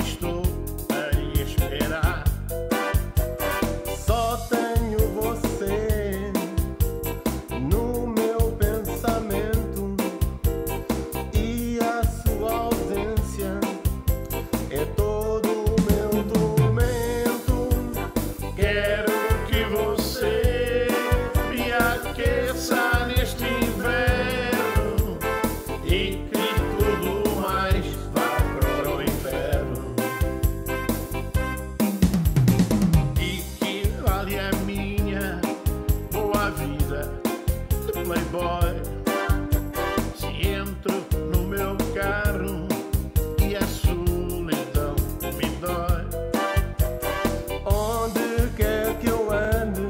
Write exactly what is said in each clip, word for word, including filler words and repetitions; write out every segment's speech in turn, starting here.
estou a esperar. Só tenho você no meu pensamento e a sua ausência é todo o meu tormento. Quero que você me aqueça neste inverno e que tudo mais vá para o inferno. E que vale a minha boa vida de playboy se entro no meu carro e a solidão me dói. Onde quer que eu ande,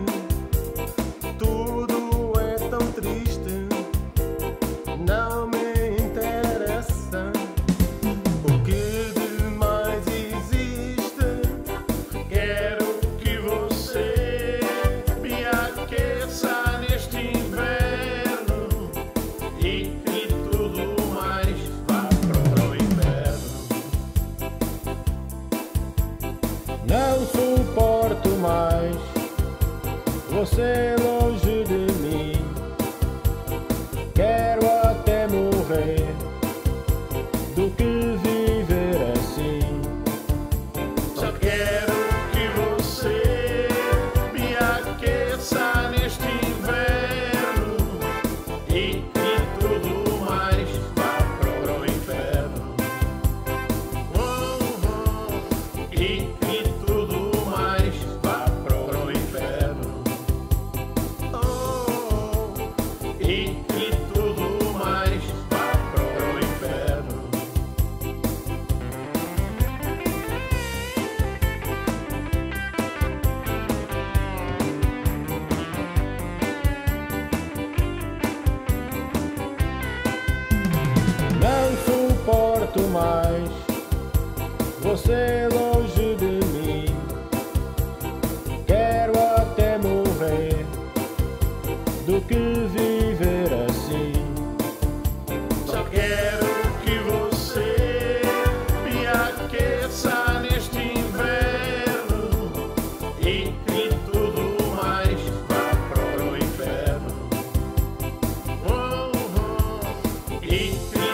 tudo é tão triste. Não me interessa o que de mais existe. Quero que você me aqueça neste inverno e que tudo mais vá para o inferno. Não suporto mais você longe de mim. Quero até morrer do que viver assim. Só quero que você me aqueça neste inverno e que tudo mais vá para o inferno. Oh, oh, e que tudo mais vá para o inferno. Oh, oh, e que tudo mais vá para o inferno. Não suporto mais você longe de mim. Quero até morrer do que viver assim. Só quero que você me aqueça neste inverno e que tudo mais vá para o inferno. Oh, oh, e que